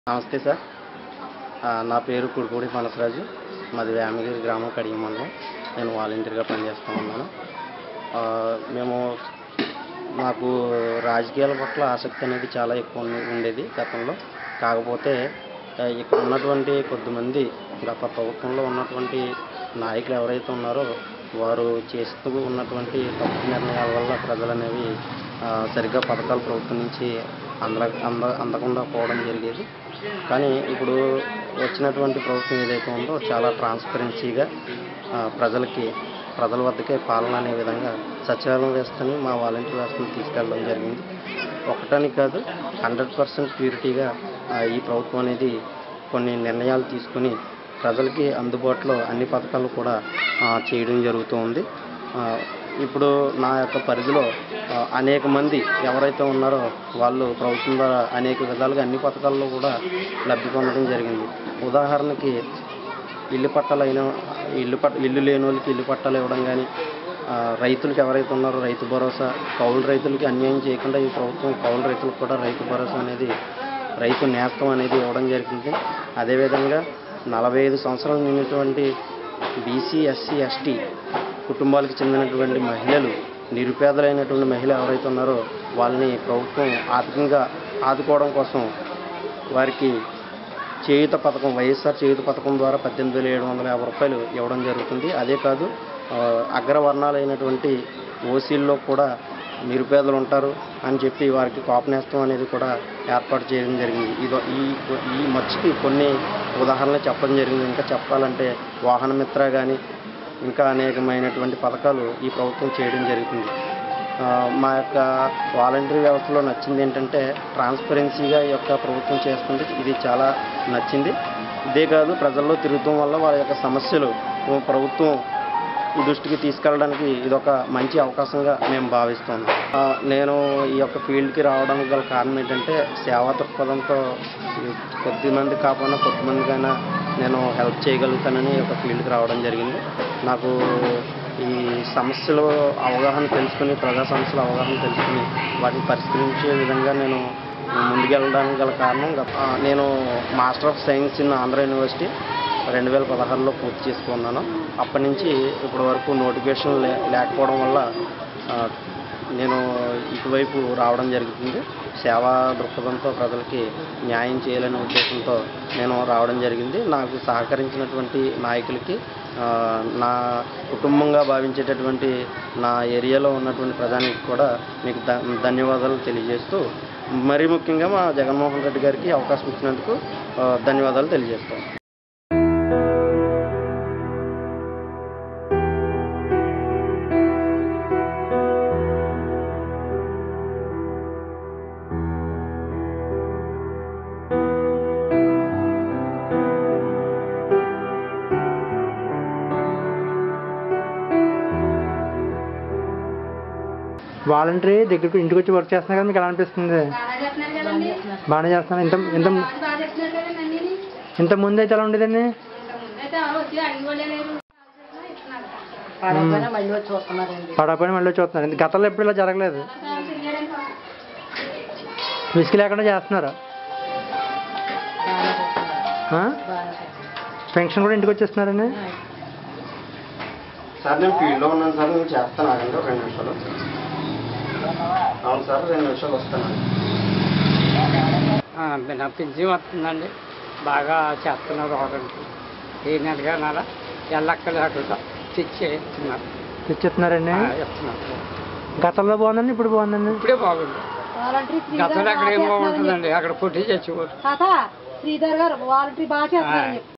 నమస్తే సార్. నా పేరు కుడిపూడి మనసరాజు. మాది వేమగిరి గ్రామం, కడియం మండలం. నేను వాలంటీర్గా పనిచేస్తూ ఉన్నాను. మేము నాకు రాజకీయాల పట్ల ఆసక్తి అనేది చాలా ఎక్కువ ఉండేది గతంలో. కాకపోతే ఇక్కడ ఉన్నటువంటి కొద్దిమంది గత ప్రభుత్వంలో ఉన్నటువంటి నాయకులు ఎవరైతే ఉన్నారో వారు చేస్తూ ఉన్నటువంటి తప్పు నిర్ణయాల వల్ల ప్రజలనేవి సరిగ్గా పథకాలు ప్రభుత్వం నుంచి అందకుండా పోవడం జరిగేది. కానీ ఇప్పుడు వచ్చినటువంటి ప్రభుత్వం ఏదైతే ఉందో చాలా ట్రాన్స్పరెన్సీగా ప్రజల వద్దకే పాలన అనే విధంగా సచివాలయం వ్యవస్థని, మా వాలంటీర్ వ్యవస్థని తీసుకెళ్ళడం జరిగింది. ఒకటని కాదు, 100% ప్యూరిటీగా ఈ ప్రభుత్వం అనేది కొన్ని నిర్ణయాలు తీసుకుని ప్రజలకి అందుబాటులో అన్ని పథకాలు కూడా చేయడం జరుగుతూ ఉంది. ఇప్పుడు నా యొక్క పరిధిలో అనేక మంది ఎవరైతే ఉన్నారో వాళ్ళు ప్రభుత్వం ద్వారా అనేక విధాలుగా అన్ని పథకాల్లో కూడా లబ్ధి పొందడం జరిగింది. ఉదాహరణకి ఇల్లు లేని వాళ్ళకి ఇల్లు పట్టాలు ఇవ్వడం కానీ, రైతులకు ఎవరైతే ఉన్నారో రైతు భరోసా, కౌలు రైతులకి అన్యాయం చేయకుండా ఈ ప్రభుత్వం కౌలు రైతులకు కూడా రైతు భరోసా అనేది, రైతు నేస్తం అనేది ఇవ్వడం జరిగింది. అదేవిధంగా 45 సంవత్సరాలు నిండినటువంటి బీసీ, ఎస్సీ, ఎస్టీ కుటుంబాలకు చెందినటువంటి మహిళలు, నిరుపేదలైనటువంటి మహిళలు ఎవరైతే ఉన్నారో వాళ్ళని ప్రభుత్వం ఆర్థికంగా ఆదుకోవడం కోసం వారికి చేయూత పథకం, వైఎస్ఆర్ చేయూత పథకం ద్వారా 18,750 రూపాయలు ఇవ్వడం జరుగుతుంది. అదే కాదు, అగ్రవర్ణాలైనటువంటి ఓసీల్లో కూడా నిరుపేదలు ఉంటారు అని చెప్పి వారికి కాపు నేస్తం అనేది కూడా ఏర్పాటు చేయడం జరిగింది. ఈ మర్చికి కొన్ని ఉదాహరణలు చెప్పడం జరిగింది. ఇంకా చెప్పాలంటే వాహన మిత్ర కానీ ఇంకా అనేకమైనటువంటి పథకాలు ఈ ప్రభుత్వం చేయడం జరుగుతుంది. మా యొక్క వాలంటరీ వ్యవస్థలో నచ్చింది ఏంటంటే ట్రాన్స్పరెన్సీగా ఈ యొక్క ప్రభుత్వం చేస్తుంది. ఇది చాలా నచ్చింది. ఇదే కాదు, ప్రజల్లో తిరుగుతాం వల్ల వాళ్ళ యొక్క సమస్యలు ప్రభుత్వం ఈ దృష్టికి తీసుకెళ్ళడానికి ఇదొక మంచి అవకాశంగా మేము భావిస్తున్నాం. నేను ఈ యొక్క ఫీల్డ్కి రావడానికి గల కారణం ఏంటంటే సేవా దృక్పథంతో కొద్దిమంది కాకుండా కొంతమందికైనా నేను హెల్ప్ చేయగలుగుతానని ఒక ఫీల్డ్కి రావడం జరిగింది. నాకు ఈ సమస్యలు అవగాహన తెలుసుకుని, ప్రజా సమస్యల అవగాహన తెలుసుకుని వాటిని పరిష్కరించే విధంగా నేను ముందుకెళ్ళడానికి గల కారణం, నేను master of science in Andhra university 2016లో పూర్తి చేసుకున్నాను. అప్పటి నుంచి ఇప్పటి వరకు నోటిఫికేషన్ లేకపోవడం వల్ల నేను ఇటువైపు రావడం జరుగుతుంది. సేవా దృక్పథంతో ప్రజలకి న్యాయం చేయాలనే ఉద్దేశంతో నేను రావడం జరిగింది. నాకు సహకరించినటువంటి నాయకులకి, నా కుటుంబంగా భావించేటటువంటి నా ఏరియాలో ఉన్నటువంటి ప్రజానికి కూడా మీకు ధన్యవాదాలు తెలియజేస్తూ, మరీ ముఖ్యంగా మా జగన్మోహన్ రెడ్డి గారికి అవకాశం ఇచ్చినందుకు ధన్యవాదాలు తెలియజేస్తాను. వాలంటరీ దగ్గరికి ఇంటికి వచ్చి వర్క్ చేస్తున్నా కదా, మీకు ఎలా అనిపిస్తుంది? బాగానే చేస్తున్నారు. ఇంత ముందు అయితే ఎలా ఉండేదండి? పడకపోయినా మళ్ళీ చూస్తున్నారు. గతంలో ఎప్పుడు ఇలా జరగలేదు. విసుగు లేకుండా చేస్తున్నారు. పెన్షన్ కూడా ఇంటికి వచ్చేస్తున్నారండి. సార్ నేను ఫీల్డ్లో ఉన్నాను సార్, నేను చేస్తాను. ఆగండి 2 నిమిషాలు. అవును సార్, 2 నిమిషాలు వస్తాను. నా పింఛన్ వస్తుందండి. బాగా చేస్తున్నారు. ఆర్డర్కి ఏ నెలగా నెల ఎల్లక్కలేకుండా తెచ్చిస్తున్నారండి. ఇస్తున్నారు. గతంలో బాగుందండి, ఇప్పుడు బాగుందండి? ఇప్పుడే బాగుంది. గతంలో అక్కడ ఏం బాగుంటుందండి, అక్కడ కొట్టి చచ్చిపోతుంది. శ్రీధర్ గారు వాలంటరీ బాగా చేస్తున్నారు.